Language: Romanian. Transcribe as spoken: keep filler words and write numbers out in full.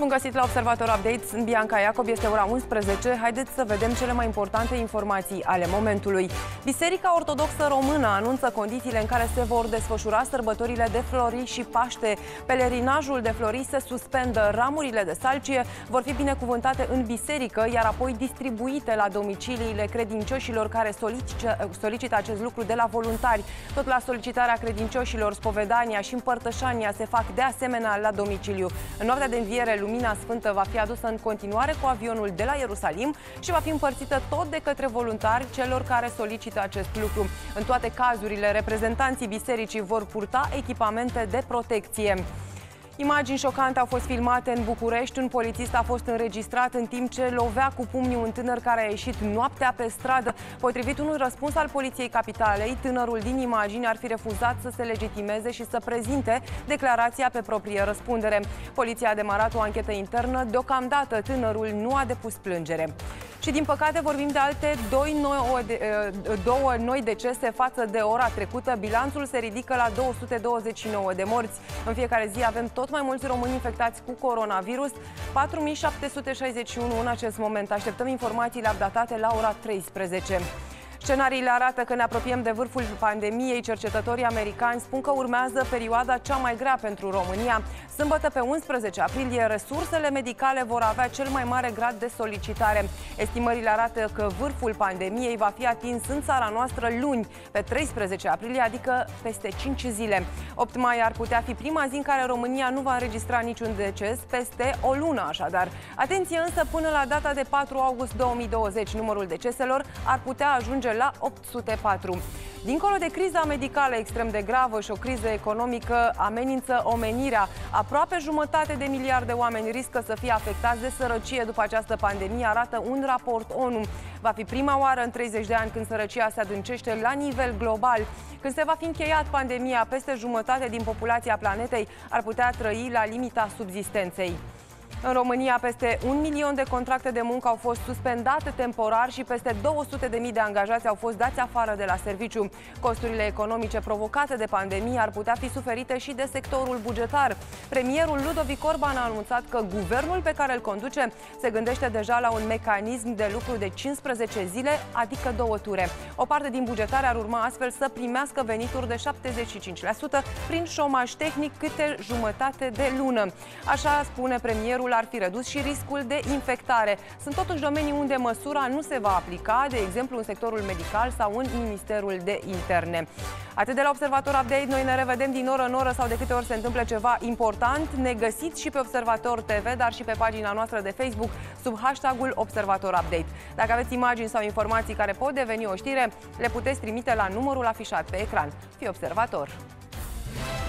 Bun găsit la Observator Update, sunt Bianca Iacob, este ora unsprezece. Haideți să vedem cele mai importante informații ale momentului. Biserica Ortodoxă Română anunță condițiile în care se vor desfășura sărbătorile de Flori și Paște. Pelerinajul de Flori se suspendă, ramurile de salcie vor fi binecuvântate în biserică, iar apoi distribuite la domiciliile credincioșilor care solicită, solicită acest lucru de la voluntari. Tot la solicitarea credincioșilor, spovedania și împărtășania se fac de asemenea la domiciliu. În noaptea de înviere, Lumina Sfântă va fi adusă în continuare cu avionul de la Ierusalim și va fi împărțită tot de către voluntari celor care solicită acest lucru. În toate cazurile, reprezentanții bisericii vor purta echipamente de protecție. Imagini șocante au fost filmate în București. Un polițist a fost înregistrat în timp ce lovea cu pumnii un tânăr care a ieșit noaptea pe stradă. Potrivit unui răspuns al Poliției Capitalei, tânărul din imagini ar fi refuzat să se legitimeze și să prezinte declarația pe proprie răspundere. Poliția a demarat o anchetă internă. Deocamdată tânărul nu a depus plângere. Și din păcate vorbim de alte doi noi, două noi decese față de ora trecută. Bilanțul se ridică la două sute douăzeci și nouă de morți. În fiecare zi avem tot mai mulți români infectați cu coronavirus, patru mii șapte sute șaizeci și unu în acest moment. Așteptăm informațiile updatate la ora treisprezece. Scenariile arată că ne apropiem de vârful pandemiei. Cercetătorii americani spun că urmează perioada cea mai grea pentru România. Sâmbătă, pe unsprezece aprilie, resursele medicale vor avea cel mai mare grad de solicitare. Estimările arată că vârful pandemiei va fi atins în țara noastră luni, pe treisprezece aprilie, adică peste cinci zile. opt mai ar putea fi prima zi în care România nu va înregistra niciun deces, peste o lună așadar. Atenție însă, până la data de patru august două mii douăzeci, numărul deceselor ar putea ajunge la opt sute patru. Dincolo de criza medicală extrem de gravă și o criză economică amenință omenirea. Aproape jumătate de miliarde de oameni riscă să fie afectați de sărăcie după această pandemie, arată un raport ONU. Va fi prima oară în treizeci de ani când sărăcia se adâncește la nivel global. Când se va fi încheiat pandemia, peste jumătate din populația planetei ar putea trăi la limita subzistenței. În România, peste un milion de contracte de muncă au fost suspendate temporar și peste două sute de mii de angajați au fost dați afară de la serviciu. Costurile economice provocate de pandemie ar putea fi suferite și de sectorul bugetar. Premierul Ludovic Orban a anunțat că guvernul pe care îl conduce se gândește deja la un mecanism de lucru de cincisprezece zile, adică două ture. O parte din bugetare ar urma astfel să primească venituri de șaptezeci și cinci la sută prin șomaj tehnic câte jumătate de lună. Așa spune premierul, ar fi redus și riscul de infectare. Sunt totuși domenii unde măsura nu se va aplica, de exemplu în sectorul medical sau în Ministerul de Interne. Atât de la Observator Update, noi ne revedem din oră în oră sau de câte ori se întâmplă ceva important. Ne găsiți și pe Observator T V, dar și pe pagina noastră de Facebook sub hashtagul Observator Update. Dacă aveți imagini sau informații care pot deveni o știre, le puteți trimite la numărul afișat pe ecran. Fii observator!